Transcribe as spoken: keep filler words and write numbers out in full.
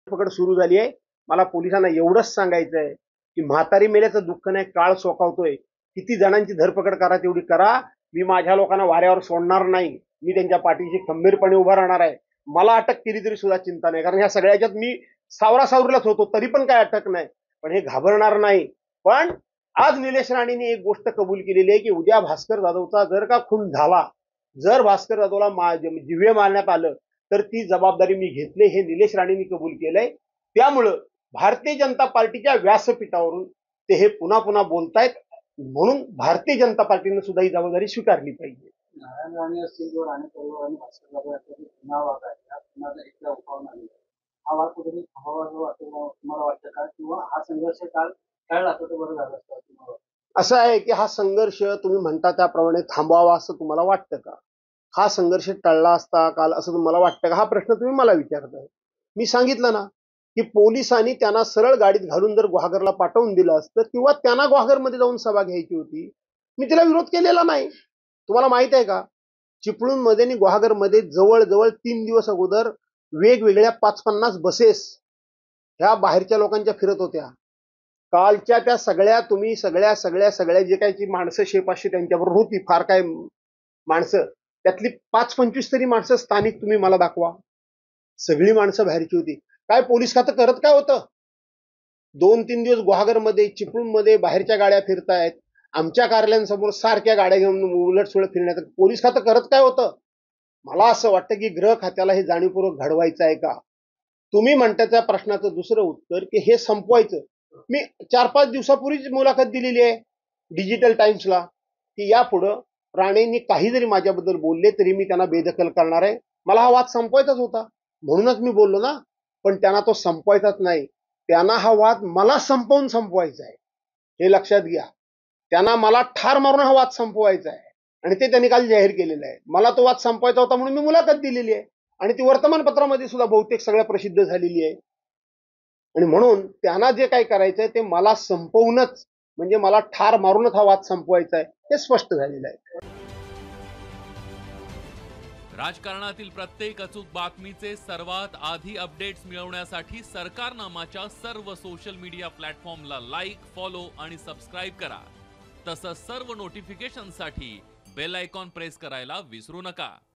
धरपकड सुरू झाली आहे. मला पोलिसांना एवढंच सांगायचं आहे की म्हातारी मेल्याचं दुःख नाही, काळ सोकावतोय. किती जणांची धरपकड करा तेवढी करा. मी माझ्या लोकांना वाऱ्यावर सोडणार नाही. मी त्यांच्या पाठीशी खंबीरपणे उभा राहणार आहे. मला अटक केली तरी सुद्धा चिंता नाही, कारण ह्या सगळ्याच्यात मी सावरासावरीलाच होतो, तरी पण काय अटक नाही. पण हे घाबरणार नाही. पण आज निलेश राणेंनी एक गोष्ट कबूल केलेली आहे की उद्या भास्कर जाधवचा जर का खून झाला, जर भास्कर जाधवला जिवे मारण्यात आलं तर ती जबाबदारी मी घेतली, हे निलेश राणेंनी कबूल केलंय. त्यामुळं भारतीय जनता पार्टीच्या व्यासपीठावरून ते हे पुन्हा पुन्हा बोलतायत. म्हणून भारतीय जनता पार्टीने सुद्धा ही जबाबदारी स्वीकारली पाहिजे. नारायण राणे असतील जो राणे परिवार आणि भास्कर जाधव यांचा पुन्हा वाद आहे, या पुन्हा एकदा उफावून आलेला आहे. हा वाद कुठेतरी थांबावा असं वाटतं, तुम्हाला वाटतं का? किंवा हा संघर्ष काल टळला असता तर बरं झालं असतं तुम्हाला? असं आहे की हा संघर्ष तुम्ही म्हणता त्याप्रमाणे थांबवावा असं तुम्हाला वाटतं का? हा संघर्ष टळला असता काल असं तुम्हाला वाटतं का? हा प्रश्न तुम्ही मला विचारताय. मी सांगितलं ना की पोलिसांनी त्यांना सरळ गाडीत घालून जर गुहागरला पाठवून दिलं असतं किंवा त्यांना गुहागरमध्ये जाऊन सभा घ्यायची होती, मी तिला विरोध केलेला नाही. तुम्हाला माहित आहे का, चिपळूणमध्ये आणि गुहागरमध्ये जवळजवळ तीन दिवस अगोदर वेगवेगळ्या पाच पन्नास बसेस ह्या बाहेरच्या लोकांच्या फिरत होत्या. कालच्या त्या सगळ्या तुम्ही सगळ्या सगळ्या सगळ्या जे काही माणसं शे पाचशे त्यांच्याबरोबर होती, फार काय माणसं, त्यातली पाच पंचवीस तरी माणसं स्थानिक तुम्ही मला दाखवा. सगळी माणसं बाहेरची होती. काय पोलीस खातं करत काय होतं? दोन तीन दिवस गुहागरमध्ये चिपळूणमध्ये बाहेरच्या गाड्या फिरतायत, आमच्या कार्यालयांसमोर सारख्या गाड्या घेऊन उलट सुलट फिरण्यात पोलीस खातं करत काय होतं? मला असं वाटतं की गृह खात्याला हे जाणीवपूर्वक घडवायचं आहे का? तुम्ही म्हणता त्या प्रश्नाचं दुसरं उत्तर की हे संपवायचं. मी चार पाच दिवसापूर्वीच मुलाखत दिलेली आहे डिजिटल टाइम्सला की यापुढं राणेंनी काही जरी माझ्याबद्दल बोलले तरी मी त्यांना बेदखल करणार आहे. मला हा वाद संपवायचाच होता, म्हणूनच मी बोललो ना. पण त्यांना तो संपवायचाच नाही. त्यांना हा वाद मला संपवून संपवायचा आहे, हे लक्षात घ्या. त्यांना मला ठार मारून हा वाद संपवायचा आहे आणि ते त्यांनी काल जाहीर केलेलं आहे. मला तो वाद संपवायचा होता म्हणून मी मुलाखत दिलेली आहे आणि ती वर्तमानपत्रामध्ये सुद्धा बहुतेक सगळ्या प्रसिद्ध झालेली आहे. आणि म्हणून त्यांना जे काही करायचंय ते मला संपवूनच, म्हणजे मला ठार मारूनच हा वाद संपवायचा आहे, हे स्पष्ट झालेलं आहे. राजकारणातील प्रत्येक अचूक बातमीचे सर्वात आधी अपडेट्स मिळवण्यासाठी सरकारनामाच्या सर्व सोशल मीडिया प्लॅटफॉर्मला लाईक, फॉलो आणि सबस्क्राईब करा. तसंच सर्व नोटिफिकेशनसाठी बेल आयकॉन प्रेस करायला विसरू नका.